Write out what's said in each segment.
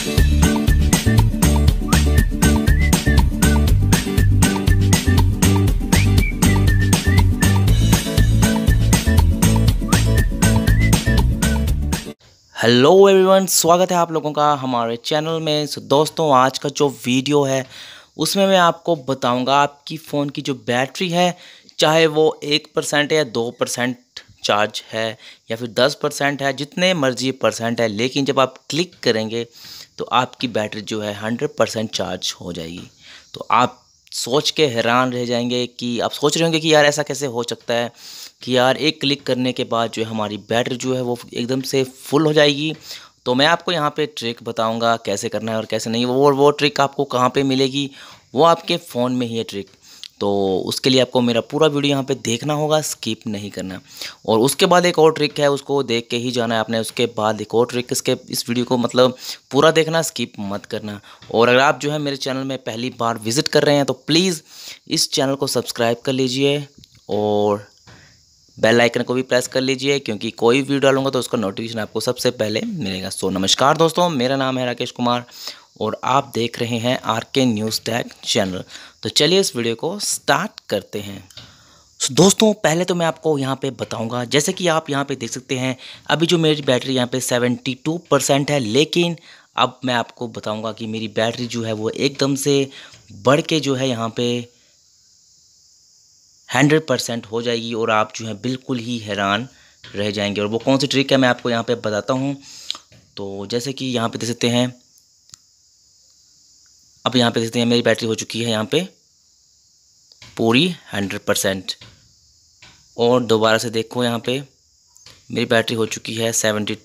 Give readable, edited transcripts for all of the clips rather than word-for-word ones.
Hello everyone, स्वागत है आप लोगों का हमारे चैनल में। दोस्तों, आज का जो वीडियो है उसमें मैं आपको बताऊंगा आपकी फ़ोन की जो बैटरी है, चाहे वो 1% या 2% चार्ज है या फिर 10% है, जितने मर्जी परसेंट है, लेकिन जब आप क्लिक करेंगे तो आपकी बैटरी जो है 100% चार्ज हो जाएगी। तो आप सोच के हैरान रह जाएंगे कि आप सोच रहे होंगे कि यार ऐसा कैसे हो सकता है कि यार एक क्लिक करने के बाद जो है हमारी बैटरी जो है वो एकदम से फुल हो जाएगी। तो मैं आपको यहाँ पे ट्रिक बताऊंगा कैसे करना है और कैसे नहीं। वो ट्रिक आपको कहाँ पे मिलेगी, वो आपके फ़ोन में ही है ट्रिक। तो उसके लिए आपको मेरा पूरा वीडियो यहाँ पे देखना होगा, स्किप नहीं करना। और उसके बाद एक और ट्रिक है, उसको देख के ही जाना है आपने। उसके बाद एक और ट्रिक, इस वीडियो को मतलब पूरा देखना, स्किप मत करना। और अगर आप जो है मेरे चैनल में पहली बार विज़िट कर रहे हैं तो प्लीज़ इस चैनल को सब्सक्राइब कर लीजिए और बेल आइकन को भी प्रेस कर लीजिए, क्योंकि कोई वीडियो डालूंगा तो उसका नोटिफिकेशन आपको सबसे पहले मिलेगा। सो नमस्कार दोस्तों, मेरा नाम है राकेश कुमार और आप देख रहे हैं आरके न्यूज़ टैग चैनल। तो चलिए इस वीडियो को स्टार्ट करते हैं। दोस्तों, पहले तो मैं आपको यहाँ पे बताऊंगा, जैसे कि आप यहाँ पे देख सकते हैं अभी जो मेरी बैटरी यहाँ पे 72% है, लेकिन अब मैं आपको बताऊँगा कि मेरी बैटरी जो है वो एकदम से बढ़ के जो है यहाँ पे 100% हो जाएगी और आप जो है बिल्कुल ही हैरान रह जाएंगे। और वो कौन सी ट्रिक है मैं आपको यहाँ पे बताता हूँ। तो जैसे कि यहाँ पे देख सकते हैं, अब यहाँ पे देख सकते हैं मेरी बैटरी हो चुकी है यहाँ पे पूरी 100%। और दोबारा से देखो, यहाँ पे मेरी बैटरी हो चुकी है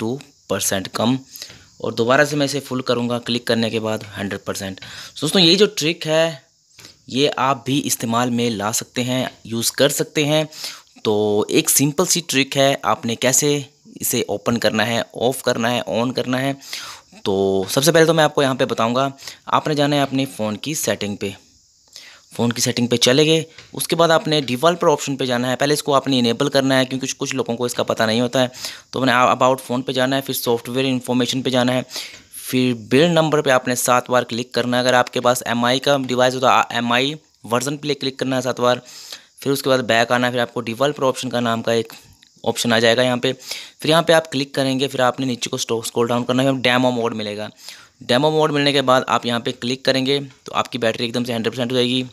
72% कम। और दोबारा से मैं इसे फुल करूँगा क्लिक करने के बाद 100%। दोस्तों, ये जो ट्रिक है ये आप भी इस्तेमाल में ला सकते हैं, यूज़ कर सकते हैं। तो एक सिंपल सी ट्रिक है, आपने कैसे इसे ओपन करना है, ऑफ़ करना है, ऑन करना है। तो सबसे पहले तो मैं आपको यहाँ पे बताऊँगा, आपने जाना है अपने फ़ोन की सेटिंग पे। फ़ोन की सेटिंग पे चले गए, उसके बाद आपने डेवलपर ऑप्शन पे जाना है। पहले इसको आपने इनेबल करना है, क्योंकि कुछ लोगों को इसका पता नहीं होता है। तो आपने अबाउट फ़ोन पे जाना है, फिर सॉफ्टवेयर इन्फॉर्मेशन पे जाना है, फिर बिल्ड नंबर पे आपने 7 बार क्लिक करना है। अगर आपके पास MI का डिवाइस हो तो MI वर्जन पे क्लिक करना है 7 बार। फिर उसके बाद बैक आना है, फिर आपको डेवलपर ऑप्शन का नाम का एक ऑप्शन आ जाएगा यहाँ पे। फिर यहाँ पे आप क्लिक करेंगे, फिर आपने नीचे को स्क्रॉल डाउन करना है, डेमो मोड मिलेगा। डेमो मोड मिलने के बाद आप यहाँ पे क्लिक करेंगे तो आपकी बैटरी एकदम से 100% हो जाएगी।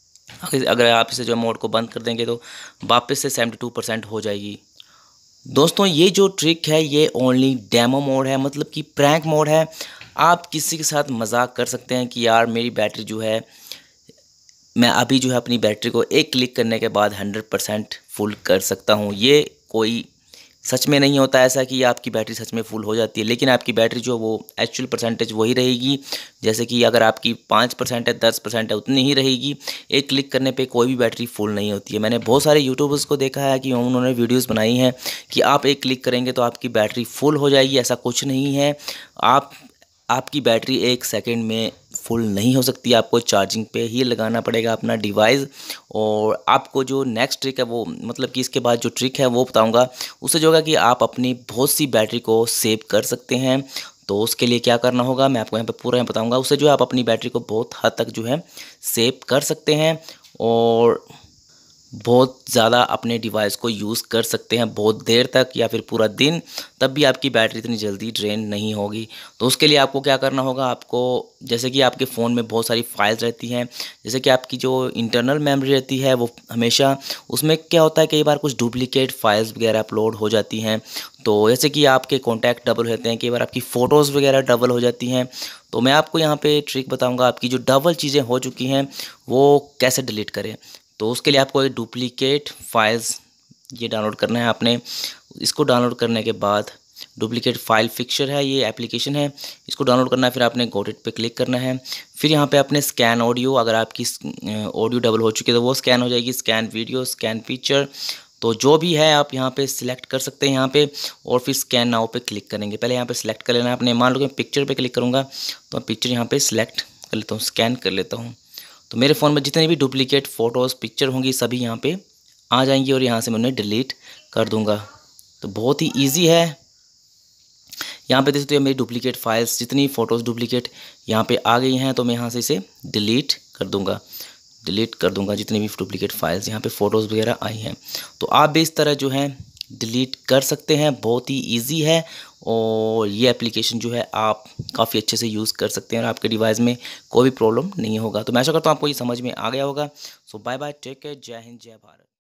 अगर आप इसे जो मोड को बंद कर देंगे तो वापस से 72% हो जाएगी। दोस्तों, ये जो ट्रिक है ये ओनली डेमो मोड है, मतलब कि प्रैंक मोड है। आप किसी के साथ मजाक कर सकते हैं कि यार मेरी बैटरी जो है, मैं अभी जो है अपनी बैटरी को एक क्लिक करने के बाद 100% फुल कर सकता हूँ। ये कोई सच में नहीं होता ऐसा कि आपकी बैटरी सच में फुल हो जाती है, लेकिन आपकी बैटरी जो वो एक्चुअल परसेंटेज वही रहेगी। जैसे कि अगर आपकी 5% है, 10% है, उतनी ही रहेगी। एक क्लिक करने पे कोई भी बैटरी फुल नहीं होती है। मैंने बहुत सारे यूट्यूबर्स को देखा है कि उन्होंने वीडियोस बनाई हैं कि आप एक क्लिक करेंगे तो आपकी बैटरी फुल हो जाएगी। ऐसा कुछ नहीं है। आपकी बैटरी 1 सेकंड में फुल नहीं हो सकती, आपको चार्जिंग पे ही लगाना पड़ेगा अपना डिवाइस। और आपको जो नेक्स्ट ट्रिक है वो, मतलब कि इसके बाद जो ट्रिक है वो बताऊंगा, उससे जो होगा कि आप अपनी बहुत सी बैटरी को सेव कर सकते हैं। तो उसके लिए क्या करना होगा मैं आपको यहाँ पे पूरा बताऊंगा। उससे जो है आप अपनी बैटरी को बहुत हद तक जो है सेव कर सकते हैं और बहुत ज़्यादा अपने डिवाइस को यूज़ कर सकते हैं बहुत देर तक या फिर पूरा दिन, तब भी आपकी बैटरी इतनी जल्दी ड्रेन नहीं होगी। तो उसके लिए आपको क्या करना होगा, आपको जैसे कि आपके फ़ोन में बहुत सारी फाइल्स रहती हैं, जैसे कि आपकी जो इंटरनल मेमोरी रहती है वो हमेशा, उसमें क्या होता है कई बार कुछ डुप्लीकेट फाइल्स वगैरह अपलोड हो जाती हैं। तो जैसे कि आपके कॉन्टैक्ट डबल होते हैं, कई बार आपकी फ़ोटोज़ वगैरह डबल हो जाती हैं। तो मैं आपको यहाँ पे ट्रिक बताऊँगा, आपकी जो डबल चीज़ें हो चुकी हैं वो कैसे डिलीट करें। तो उसके लिए आपको ये डुप्लीकेट फाइल्स ये डाउनलोड करना है आपने। इसको डाउनलोड करने के बाद डुप्लीकेट फाइल फिक्सर है, ये एप्लीकेशन है, इसको डाउनलोड करना है। फिर आपने गॉट इट पे क्लिक करना है। फिर यहाँ पे आपने स्कैन ऑडियो, अगर आपकी ऑडियो डबल हो चुकी है तो वो स्कैन हो जाएगी, स्कैन वीडियो, स्कैन पिक्चर, तो जो भी है आप यहाँ पे सिलेक्ट कर सकते हैं यहाँ पे। और फिर स्कैन नाउ पे क्लिक करेंगे। पहले यहाँ पे सिलेक्ट कर लेना है आपने। मान लो कि पिक्चर पे क्लिक करूँगा तो मैं पिक्चर यहाँ पे सिलेक्ट कर लेता हूँ, स्कैन कर लेता हूँ। तो मेरे फ़ोन में जितने भी डुप्लीकेट फ़ोटोज़ पिक्चर होंगी सभी यहाँ पे आ जाएंगी और यहाँ से मैं उन्हें डिलीट कर दूँगा। तो बहुत ही ईजी है। यहाँ पे देख सकते हो मेरी डुप्लीकेट फाइल्स, जितनी फ़ोटोज़ डुप्लीकेट यहाँ पे आ गई हैं, तो मैं यहाँ से इसे डिलीट कर दूंगा जितनी भी डुप्लीकेट फाइल्स यहाँ पे फ़ोटोज़ वगैरह आई हैं। तो आप भी इस तरह जो है डिलीट कर सकते हैं, बहुत ही ईजी है और ये एप्लीकेशन जो है आप काफ़ी अच्छे से यूज़ कर सकते हैं और आपके डिवाइस में कोई भी प्रॉब्लम नहीं होगा। तो मैं आशा करता हूँ आपको ये समझ में आ गया होगा। So bye bye, take care, जय हिंद, जय भारत।